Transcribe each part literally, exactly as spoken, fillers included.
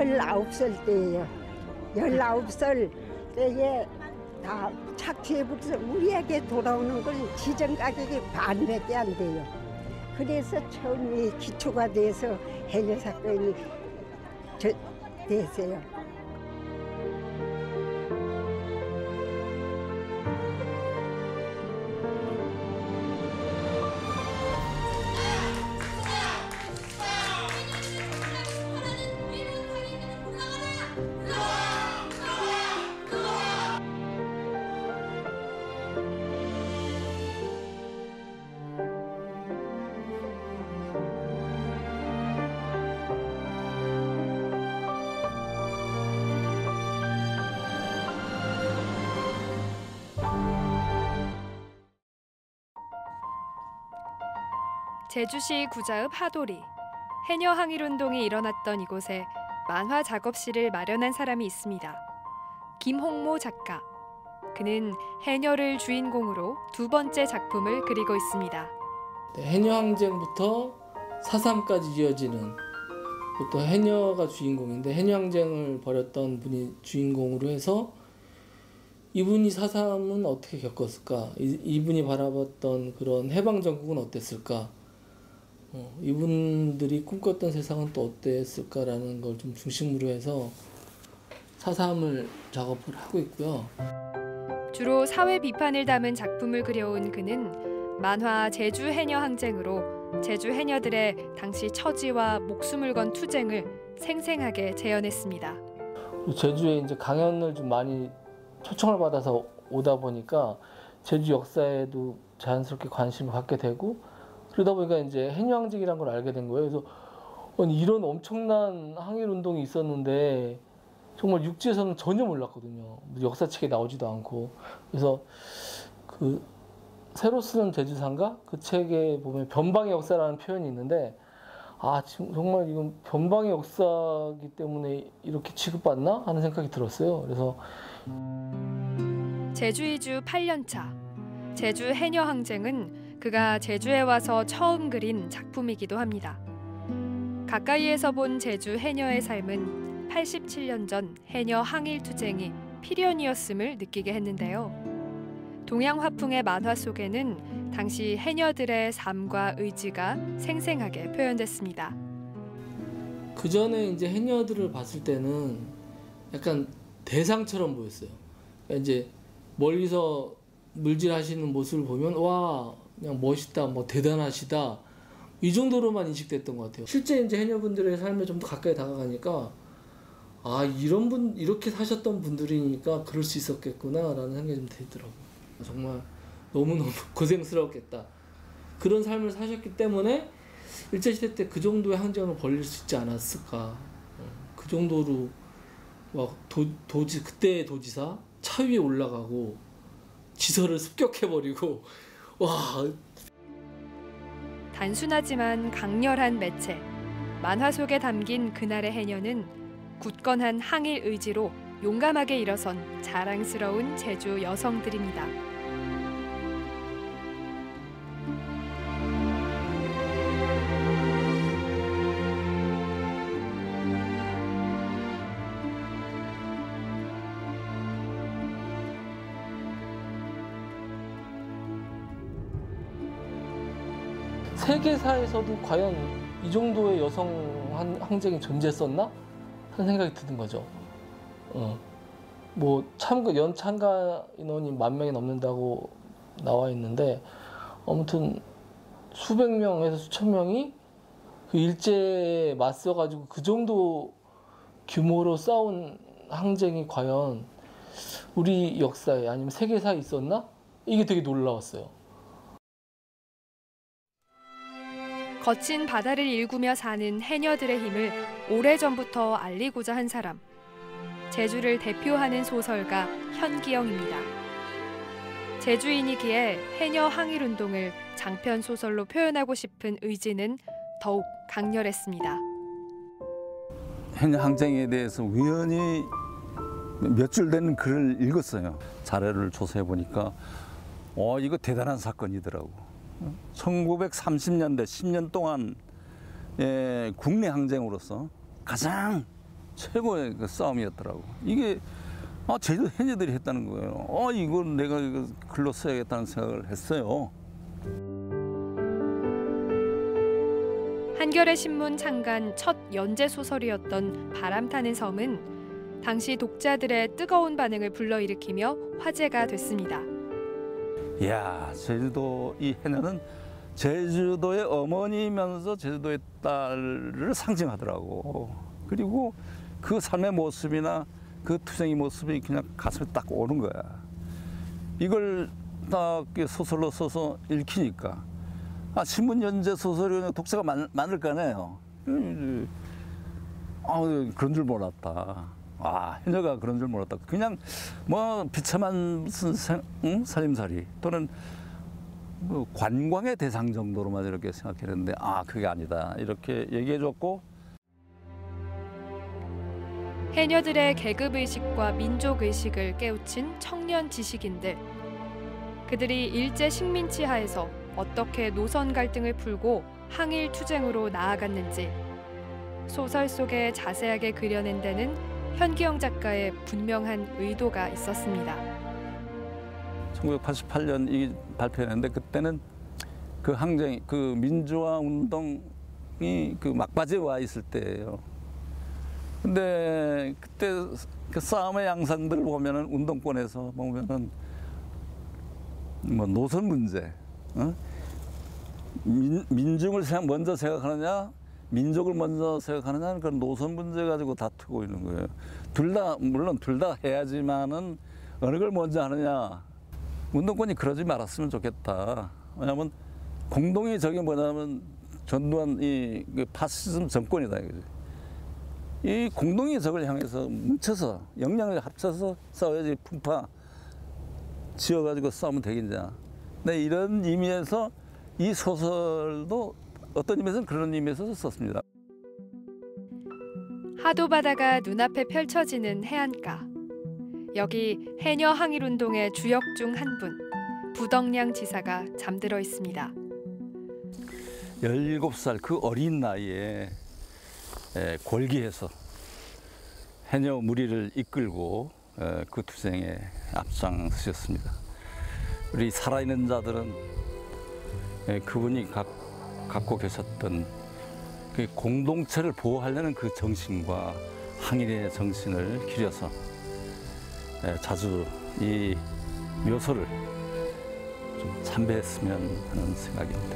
열아홉 살 때예요. 열아홉 살 때에 다 착취해버려서 우리에게 돌아오는 건 지정 가격이 반밖에 안 돼요. 그래서 처음에 기초가 돼서 해녀 사건이 저, 됐어요. 제주시 구자읍 하도리. 해녀 항일운동이 일어났던 이곳에 만화 작업실을 마련한 사람이 있습니다. 김홍모 작가. 그는 해녀를 주인공으로 두 번째 작품을 그리고 있습니다. 해녀 항쟁부터 사삼까지 이어지는 또 해녀가 주인공인데 해녀 항쟁을 벌였던 분이 주인공으로 해서 이분이 사삼은 어떻게 겪었을까? 이, 이분이 바라봤던 그런 해방 전국은 어땠을까? 어, 이분들이 꿈꿨던 세상은 또 어땠을까라는 걸 좀 중심으로 해서 사삼을 작업을 하고 있고요. 주로 사회 비판을 담은 작품을 그려온 그는 만화 제주 해녀 항쟁으로 제주 해녀들의 당시 처지와 목숨을 건 투쟁을 생생하게 재현했습니다. 제주에 이제 강연을 좀 많이 초청을 받아서 오다 보니까 제주 역사에도 자연스럽게 관심을 갖게 되고 그러다 보니까 이제 해녀 항쟁이라는 걸 알게 된 거예요. 그래서 아니, 이런 엄청난 항일 운동이 있었는데 정말 육지에서는 전혀 몰랐거든요. 역사책에 나오지도 않고. 그래서 그 새로 쓰는 제주사인가? 그 책에 보면 변방의 역사라는 표현이 있는데 아, 지금 정말 이건 변방의 역사이기 때문에 이렇게 취급받나? 하는 생각이 들었어요. 그래서 제주 이주 팔 년 차. 제주 해녀 항쟁은 그가 제주에 와서 처음 그린 작품이기도 합니다. 가까이에서 본 제주 해녀의 삶은 팔십칠 년 전 해녀 항일 투쟁이 필연이었음을 느끼게 했는데요. 동양 화풍의 만화 속에는 당시 해녀들의 삶과 의지가 생생하게 표현됐습니다. 그 전에 이제 해녀들을 봤을 때는 약간 대상처럼 보였어요. 그러니까 이제 멀리서 물질하시는 모습을 보면 와 그냥 멋있다, 뭐 대단하시다 이 정도로만 인식됐던 것 같아요. 실제 이제 해녀분들의 삶에 좀 더 가까이 다가가니까 아 이런 분 이렇게 사셨던 분들이니까 그럴 수 있었겠구나라는 생각이 좀 들더라고요. 정말 너무너무 고생스러웠겠다. 그런 삶을 사셨기 때문에 일제시대 때 그 정도의 항쟁을 벌릴 수 있지 않았을까. 그 정도로 막 도, 도지 그때의 도지사 차 위에 올라가고 지서를 습격해버리고 와. 단순하지만 강렬한 매체. 만화 속에 담긴 그날의 해녀는 굳건한 항일 의지로 용감하게 일어선 자랑스러운 제주 여성들입니다. 세계사에서도 과연 이 정도의 여성 항쟁이 존재했었나? 하는 생각이 드는 거죠. 어. 뭐 참가 연 참가 인원이 만 명이 넘는다고 나와 있는데 아무튼 수백 명에서 수천 명이 그 일제에 맞서가지고 그 정도 규모로 싸운 항쟁이 과연 우리 역사에 아니면 세계사에 있었나? 이게 되게 놀라웠어요. 거친 바다를 일구며 사는 해녀들의 힘을 오래전부터 알리고자 한 사람. 제주를 대표하는 소설가 현기영입니다. 제주인이기에 해녀 항일운동을 장편 소설로 표현하고 싶은 의지는 더욱 강렬했습니다. 해녀 항쟁에 대해서 우연히 몇 줄 되는 글을 읽었어요. 자료를 조사해 보니까 어 이거 대단한 사건이더라고. 천구백삼십 년대 십 년 동안 예, 국내 항쟁으로서 가장 최고의 그 싸움이었더라고. 이게 아, 제주도 해녀들이 했다는 거예요. 어, 이건 내가 이거 글로 써야겠다는 생각을 했어요. 한겨레 신문 창간 첫 연재 소설이었던 바람 타는 섬은 당시 독자들의 뜨거운 반응을 불러일으키며 화제가 됐습니다. 이야, 제주도 이 해녀는 제주도의 어머니면서 제주도의 딸을 상징하더라고. 그리고 그 삶의 모습이나 그 투쟁의 모습이 그냥 가슴에 딱 오는 거야. 이걸 딱 소설로 써서 읽히니까 아, 신문 연재 소설이 독자가 많, 많을 거 아니에요. 아, 그런 줄 몰랐다. 아, 해녀가 그런 줄 몰랐다. 그냥 뭐 비참한 무슨 생, 응? 살림살이 또는 뭐 관광의 대상 정도로만 이렇게 생각했는데 아, 그게 아니다. 이렇게 얘기해줬고. 해녀들의 계급의식과 민족의식을 깨우친 청년 지식인들. 그들이 일제 식민지 하에서 어떻게 노선 갈등을 풀고 항일 투쟁으로 나아갔는지 소설 속에 자세하게 그려낸 데는 현기영 작가의 분명한 의도가 있었습니다. 천구백팔십팔 년 이 발표했는데 그때는 그 항쟁, 그 민주화 운동이 그 막바지에 와 있을 때예요. 근데 그때 그 싸움의 양상들을 보면은 운동권에서 보면은 뭐 노선 문제, 어? 민, 민중을 생각, 먼저 생각하느냐, 민족을 먼저 생각하느냐, 그런 노선 문제 가지고 다투고 있는 거예요. 둘 다 물론 둘 다 해야지만은 어느 걸 먼저 하느냐. 운동권이 그러지 말았으면 좋겠다. 왜냐하면 공동의 적이 뭐냐면 전두환 이 파시즘 정권이다 이거지. 이 공동의 적을 향해서 뭉쳐서 역량을 합쳐서 싸워야지 풍파 지어가지고 싸우면 되겠냐. 네, 이런 의미에서 이 소설도 어떤 의미에서는 그런 의미에서 썼습니다. 하도 바다가 눈앞에 펼쳐지는 해안가. 여기 해녀 항일운동의 주역 중 한 분, 부덕량 지사가 잠들어 있습니다. 열일곱 살 그 어린 나이에 골기해서 해녀 무리를 이끌고 그 투쟁에 앞장서셨습니다. 우리 살아있는 자들은 그분이 갖고 계셨던 그 공동체를 보호하려는 그 정신과 항일의 정신을 기려서 자주 이 묘소를 좀 참배했으면 하는 생각입니다.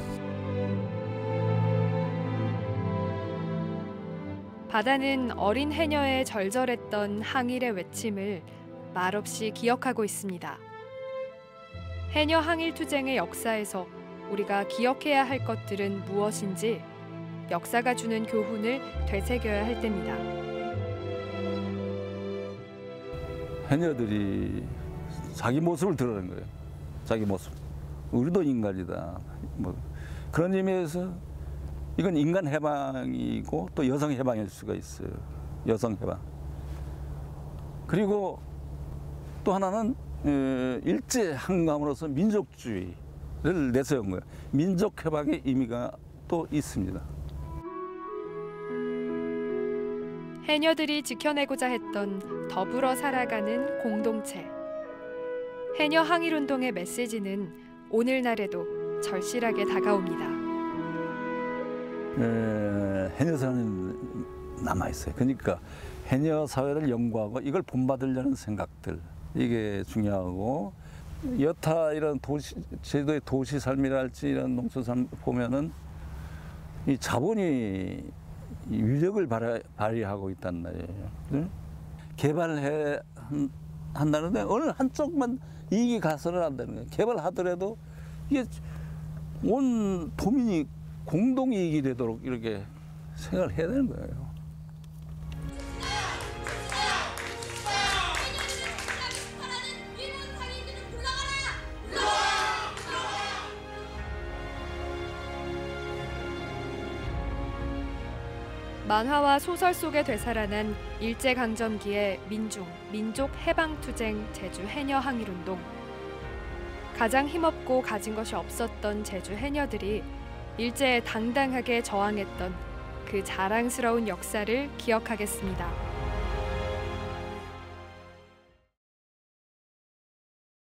바다는 어린 해녀의 절절했던 항일의 외침을 말없이 기억하고 있습니다. 해녀 항일 투쟁의 역사에서 우리가 기억해야 할 것들은 무엇인지 역사가 주는 교훈을 되새겨야 할 때입니다. 해녀들이 자기 모습을 드러낸 거예요. 자기 모습. 우리도 인간이다. 뭐 그런 의미에서 이건 인간 해방이고 또 여성 해방일 수가 있어요. 여성 해방. 그리고 또 하나는 일제 항감으로서 민족주의를 내세운 거예요. 민족 해방의 의미가 또 있습니다. 해녀들이 지켜내고자 했던 더불어 살아가는 공동체. 해녀 항일운동의 메시지는 오늘날에도 절실하게 다가옵니다. 에, 해녀 사회는 남아있어요. 그러니까 해녀 사회를 연구하고 이걸 본받으려는 생각들, 이게 중요하고, 여타 이런 도시, 제주도의 도시 삶이랄지 이런 농촌 삶 보면은 이 자본이 위력을 발휘하고 있단 말이에요. 네? 개발해 한다는데 어느 한쪽만 이익이 가서는 안 되는 거예요. 개발하더라도 이게 온 도민이 공동 이익이 되도록 이렇게 생각을 해야 되는 거예요. 만화와 소설 속에 되살아난 일제강점기의 민중, 민족 해방투쟁 제주 해녀 항일운동. 가장 힘없고 가진 것이 없었던 제주 해녀들이 일제에 당당하게 저항했던 그 자랑스러운 역사를 기억하겠습니다.